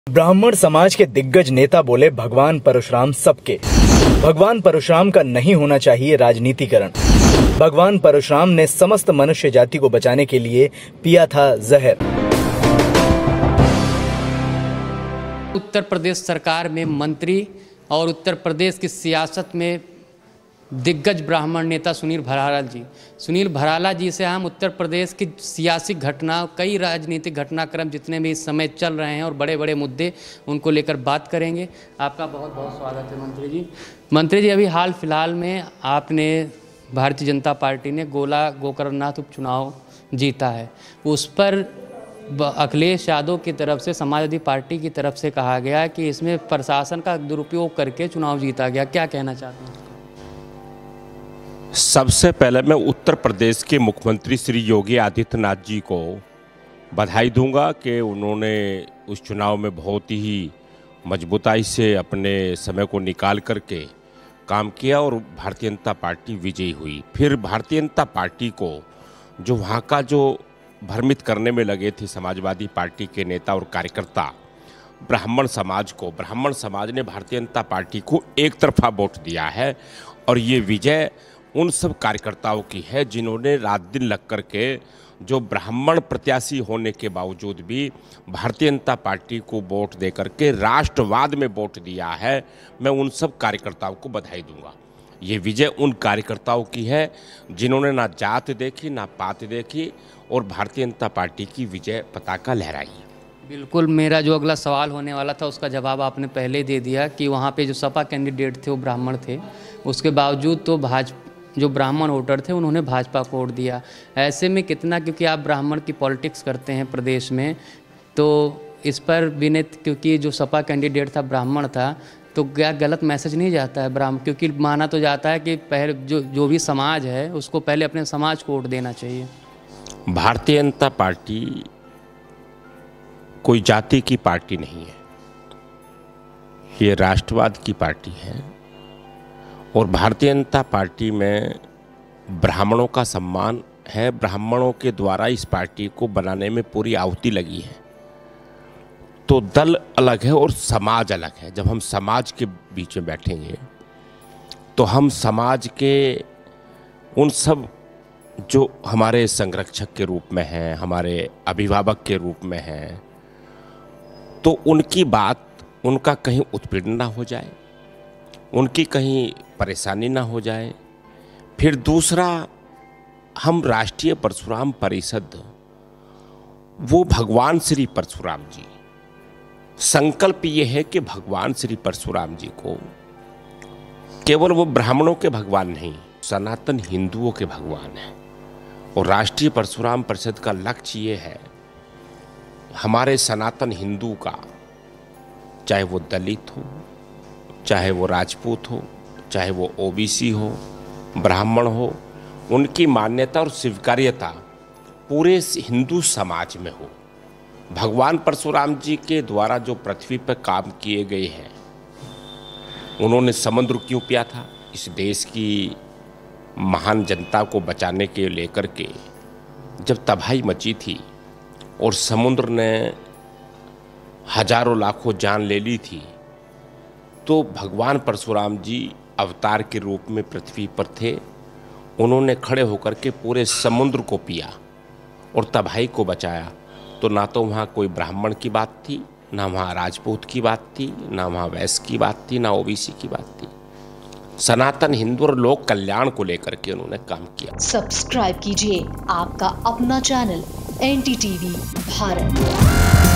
ब्राह्मण समाज के दिग्गज नेता बोले भगवान परशुराम सबके। भगवान परशुराम का नहीं होना चाहिए राजनीतिकरण। भगवान परशुराम ने समस्त मनुष्य जाति को बचाने के लिए पिया था जहर। उत्तर प्रदेश सरकार में मंत्री और उत्तर प्रदेश की सियासत में दिग्गज ब्राह्मण नेता सुनील भराला जी से हम उत्तर प्रदेश की सियासी घटना, कई राजनीतिक घटनाक्रम जितने भी इस समय चल रहे हैं और बड़े बड़े मुद्दे उनको लेकर बात करेंगे। आपका बहुत बहुत स्वागत है मंत्री जी। अभी हाल फिलहाल में आपने भारतीय जनता पार्टी ने गोकर्णनाथ उपचुनाव जीता है, उस पर अखिलेश यादव की तरफ से समाजवादी पार्टी की तरफ से कहा गया कि इसमें प्रशासन का दुरुपयोग करके चुनाव जीता गया, क्या कहना चाहते हैं? सबसे पहले मैं उत्तर प्रदेश के मुख्यमंत्री श्री योगी आदित्यनाथ जी को बधाई दूंगा कि उन्होंने उस चुनाव में बहुत ही मजबूताई से अपने समय को निकाल करके काम किया और भारतीय जनता पार्टी विजयी हुई। फिर भारतीय जनता पार्टी को जो वहाँ का जो भ्रमित करने में लगे थे समाजवादी पार्टी के नेता और कार्यकर्ता, ब्राह्मण समाज ने भारतीय जनता पार्टी को एक तरफा वोट दिया है और ये विजय उन सब कार्यकर्ताओं की है जिन्होंने रात दिन लग कर के, जो ब्राह्मण प्रत्याशी होने के बावजूद भी भारतीय जनता पार्टी को वोट दे करके राष्ट्रवाद में वोट दिया है। मैं उन सब कार्यकर्ताओं को बधाई दूंगा। ये विजय उन कार्यकर्ताओं की है जिन्होंने ना जात देखी ना पात देखी और भारतीय जनता पार्टी की विजय पताका लहराई। बिल्कुल, मेरा जो अगला सवाल होने वाला था उसका जवाब आपने पहले दे दिया कि वहाँ पे जो सपा कैंडिडेट थे वो ब्राह्मण थे, उसके बावजूद तो जो ब्राह्मण वोटर थे उन्होंने भाजपा को वोट दिया। ऐसे में कितना, क्योंकि आप ब्राह्मण की पॉलिटिक्स करते हैं प्रदेश में, तो इस पर विनीत, क्योंकि जो सपा कैंडिडेट था ब्राह्मण था, तो क्या गलत मैसेज नहीं जाता है ब्राह्मण? क्योंकि माना तो जाता है कि पहले जो भी समाज है उसको पहले अपने समाज को वोट देना चाहिए। भारतीय जनता पार्टी कोई जाति की पार्टी नहीं है, ये राष्ट्रवाद की पार्टी है और भारतीय जनता पार्टी में ब्राह्मणों का सम्मान है। ब्राह्मणों के द्वारा इस पार्टी को बनाने में पूरी आहुति लगी है। तो दल अलग है और समाज अलग है। जब हम समाज के बीच में बैठेंगे तो हम समाज के उन सब जो हमारे संरक्षक के रूप में हैं, हमारे अभिभावक के रूप में हैं, तो उनकी बात, उनका कहीं उत्पीड़न ना हो जाए, उनकी कहीं परेशानी ना हो जाए। फिर दूसरा, हम राष्ट्रीय परशुराम परिषद, वो भगवान श्री परशुराम जी, संकल्प ये है कि भगवान श्री परशुराम जी को केवल वो ब्राह्मणों के भगवान नहीं, सनातन हिंदुओं के भगवान हैं। और राष्ट्रीय परशुराम परिषद का लक्ष्य ये है, हमारे सनातन हिंदू का, चाहे वो दलित हो, चाहे वो राजपूत हो, चाहे वो ओबीसी हो, ब्राह्मण हो, उनकी मान्यता और स्वीकार्यता पूरे हिंदू समाज में हो। भगवान परशुराम जी के द्वारा जो पृथ्वी पर काम किए गए हैं, उन्होंने समुद्र क्यों पिया था? इस देश की महान जनता को बचाने के लेकर के जब तबाही मची थी और समुद्र ने हजारों लाखों जान ले ली थी, तो भगवान परशुराम जी अवतार के रूप में पृथ्वी पर थे। उन्होंने खड़े होकर के पूरे समुद्र को पिया और तबाही को बचाया। तो ना तो वहाँ कोई ब्राह्मण की बात थी, ना वहाँ राजपूत की बात थी, ना वहाँ वैश्य की बात थी, ना ओबीसी की बात थी। सनातन हिंदू और लोक कल्याण को लेकर के उन्होंने काम किया। सब्सक्राइब कीजिए आपका अपना चैनल NDTV भारत।